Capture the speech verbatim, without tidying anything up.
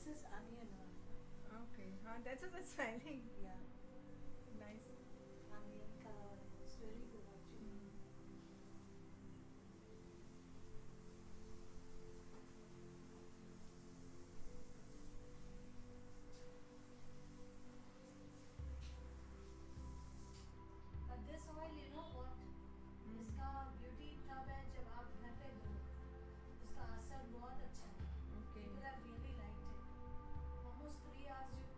This is onion oil. Okay. हाँ, that's also smiling. Yeah. Nice. Onion ka oil. It's very good actually. Mm. But this oil, you know what? Hmm. इसका beauty तब है जब आप घर पे दो, उसका असर बहुत अच्छा है. Okay. People have really liked it. Almost three hours you